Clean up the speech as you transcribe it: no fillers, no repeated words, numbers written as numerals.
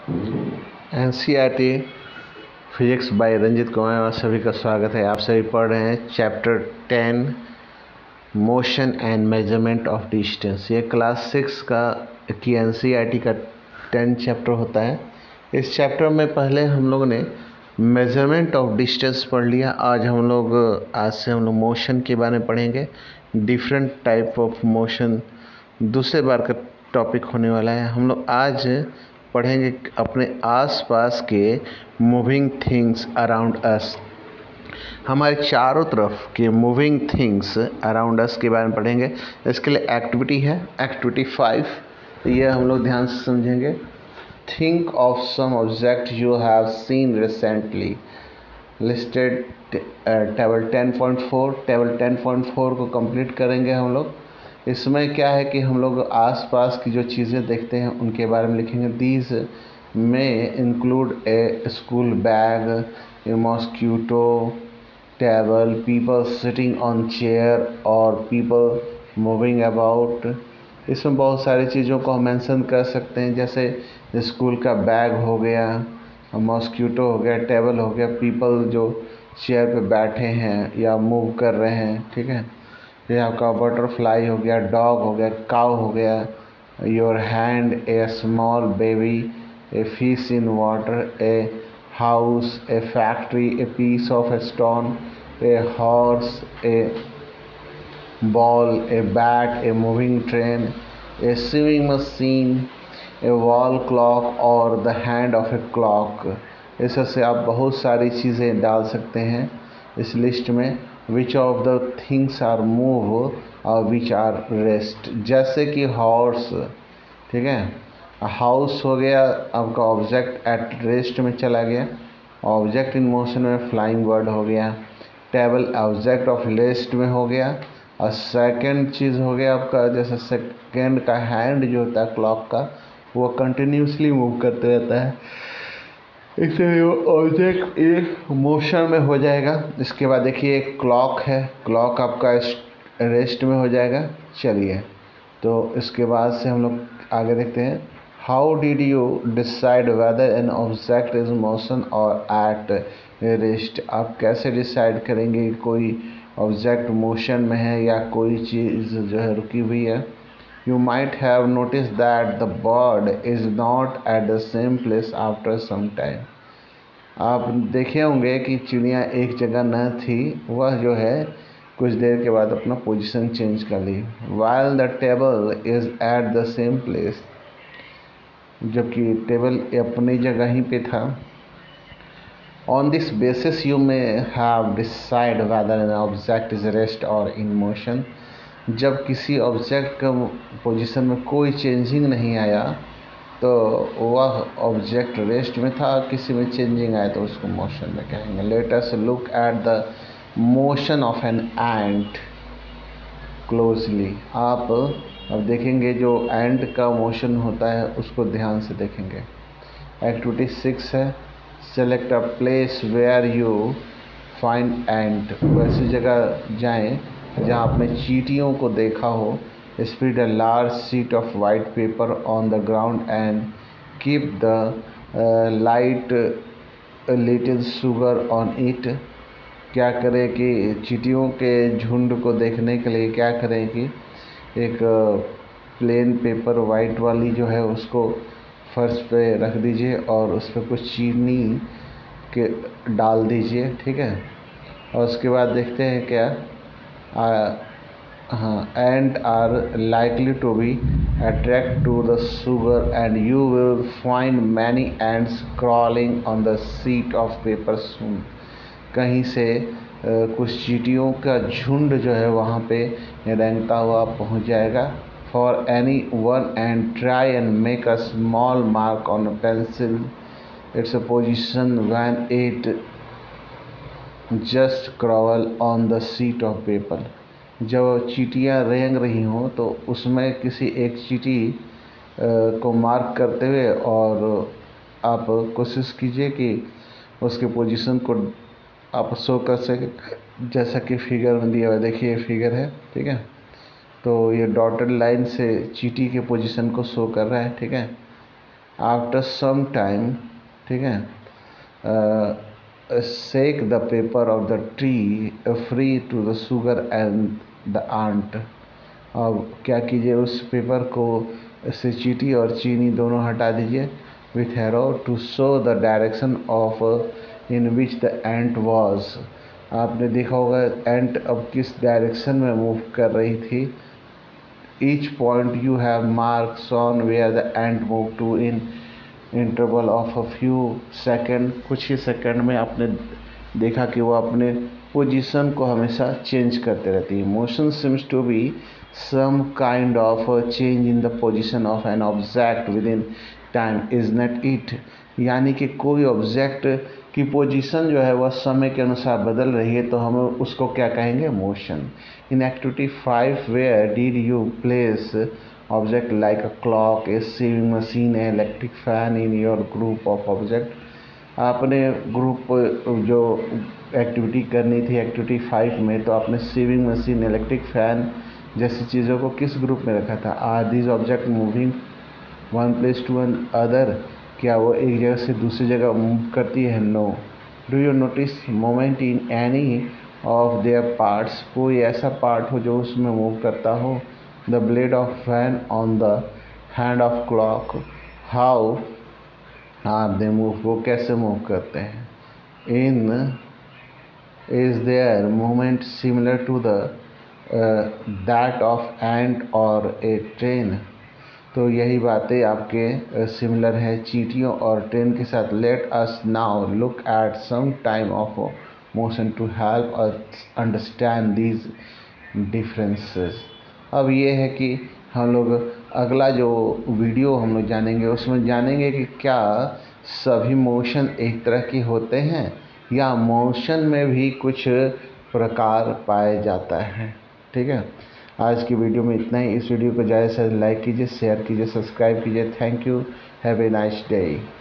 NCERT physics by Ranjit Kumar आप सभी का स्वागत है। आप सभी पढ़ रहे हैं chapter 10 motion and measurement of distance. ये क्लास 6 की एनसीईआरटी का 10 चैप्टर होता है। इस चैप्टर में पहले हम लोगों ने मेजरमेंट ऑफ डिस्टेंस पढ़ लिया। आज से हम लोग मोशन के बारे में पढ़ेंगे, डिफरेंट टाइप ऑफ मोशन। दूसरे बार का टॉपिक होने वाला है। हम लोग आज पढ़ेंगे अपने आसपास के मूविंग थिंग्स अराउंड अस। हमारे चारों तरफ के मूविंग थिंग्स अराउंड अस के बारे में पढ़ेंगे। इसके लिए एक्टिविटी है, एक्टिविटी 5। ये हम लोग ध्यान से समझेंगे। Think of some object you have seen recently listed. Table 10.4 को कंप्लीट करेंगे हम लोग। इसमें क्या है कि हम लोग आसपास की जो चीज़ें देखते हैं उनके बारे में लिखेंगे। These may include a school bag, a mosquito, table, people sitting on chair और पीपल मूविंग अबाउट। इसमें बहुत सारी चीज़ों को हम मेंशन कर सकते हैं, जैसे स्कूल का बैग हो गया, मॉस्क्यूटो हो गया, टेबल हो गया, पीपल जो चेयर पे बैठे हैं या मूव कर रहे हैं। ठीक है, ये आपका बटरफ्लाई हो गया, डॉग हो गया, काउ हो गया, your hand, a small baby, a fish in water, a house, a factory, a piece of stone, a horse, a ball, a bat, a moving train, a swimming machine, a wall clock और the hand of a clock. इस से आप बहुत सारी चीज़ें डाल सकते हैं इस लिस्ट में। Which of the things are move और विच आर रेस्ट, जैसे कि हॉर्स। ठीक है, हाउस हो गया आपका ऑब्जेक्ट एट रेस्ट में चला गया, ऑब्जेक्ट इन मोशन में फ्लाइंग बर्ड हो गया, टेबल ऑब्जेक्ट ऑफ रेस्ट में हो गया। और सेकंड चीज़ हो गया आपका, जैसे सेकंड का हैंड जो होता है क्लॉक का, वो कंटिन्यूसली मूव करते रहता है, इसलिए वो ऑब्जेक्ट एक मोशन में हो जाएगा। इसके बाद देखिए एक क्लॉक है, क्लॉक आपका रेस्ट में हो जाएगा। चलिए, तो इसके बाद से हम लोग आगे देखते हैं। How did you decide whether an object is motion और एट रेस्ट। आप कैसे डिसाइड करेंगे कोई ऑब्जेक्ट मोशन में है या कोई चीज़ जो है रुकी हुई है। You might have noticed that the bird is not at the same place after some time. आप देखे होंगे कि चिड़िया एक जगह न थी, वह जो है कुछ देर के बाद अपना पोजीशन चेंज कर ली। While the table is at the same place, जबकि टेबल अपनी जगह ही पे था। On this basis you may have decide whether an object is rest or in motion. जब किसी ऑब्जेक्ट का पोजीशन में कोई चेंजिंग नहीं आया तो वह ऑब्जेक्ट रेस्ट में था, किसी में चेंजिंग आया तो उसको मोशन में कहेंगे। Let us look at the motion of an ant closely. आप अब देखेंगे जो एंट का मोशन होता है उसको ध्यान से देखेंगे। एक्टिविटी 6 है, select a place where you find ant. वैसी जगह जाएं जहाँ आपने चींटियों को देखा हो। Spread a large sheet of white paper on the ground and keep the light little sugar on it. क्या करें कि चींटियों के झुंड को देखने के लिए क्या करें कि एक प्लेन पेपर वाइट वाली जो है उसको फर्श पे रख दीजिए और उस पर कुछ चीनी के डाल दीजिए। ठीक है, और उसके बाद देखते हैं क्या ant are likely to be attracted to the sugar and you will find many ants crawling on the sheet of paper soon. कहीं से कुछ चींटियों का झुंड जो है वहाँ पे रेंगता हुआ पहुँच जाएगा। For any one ant, try and make a small mark on a pencil its position when it just crawl on the sheet of paper. जब चींटियाँ रेंग रही हों तो उसमें किसी एक चींटी को मार्क करते हुए और आप कोशिश कीजिए कि उसके पोजीशन को आप शो कर सके, जैसा कि फिगर में दिया हुआ। देखिए फिगर है, ठीक है, तो ये डॉटेड लाइन से चींटी के पोजीशन को शो कर रहा है। ठीक है, आफ्टर सम टाइम, ठीक है, shake the paper of the tree free to the sugar and the ant। अब क्या कीजिए, उस पेपर को से चींटी और चीनी दोनों हटा दीजिए। With arrow to show the direction of in which the ant was. आपने देखा होगा एंट अब किस डायरेक्शन में मूव कर रही थी। Each point you have marks on where the ant move to in interval of a few second. कुछ ही सेकंड में आपने देखा कि वो अपने पोजीशन को हमेशा चेंज करते रहती है। Motion seems to be some kind of change in the position of an object within time, is not it. यानी कि कोई ऑब्जेक्ट की पोजीशन जो है वह समय के अनुसार बदल रही है, तो हम उसको क्या कहेंगे, motion. In activity 5 where did you place object like a clock, a sewing machine, a electric fan in your group of object. आपने ग्रुप जो एक्टिविटी करनी थी एक्टिविटी 5 में, तो आपने सीविंग मशीन, इलेक्ट्रिक फैन जैसी चीज़ों को किस ग्रुप में रखा था। Are these object moving one place to one other, क्या वो एक जगह से दूसरी जगह मूव करती है, no. Do you notice moment in any of their parts, कोई ऐसा पार्ट हो जो उसमें मूव करता हो। The blade of fan on the hand of clock, how are they move, वो कैसे मूव करते हैं। In is their movement similar to the that of ant और ए ट्रेन। तो यही बातें आपके सिमिलर है चींटियों और ट्रेन के साथ। Let us now look at some time of motion to help us understand these differences. अब ये है कि हम लोग अगला जो वीडियो हम लोग जानेंगे उसमें जानेंगे कि क्या सभी मोशन एक तरह के होते हैं या मोशन में भी कुछ प्रकार पाए जाता है। ठीक है, आज की वीडियो में इतना ही। इस वीडियो को ज़्यादा से ज़्यादा लाइक कीजिए, शेयर कीजिए, सब्सक्राइब कीजिए। Thank you, have a nice day.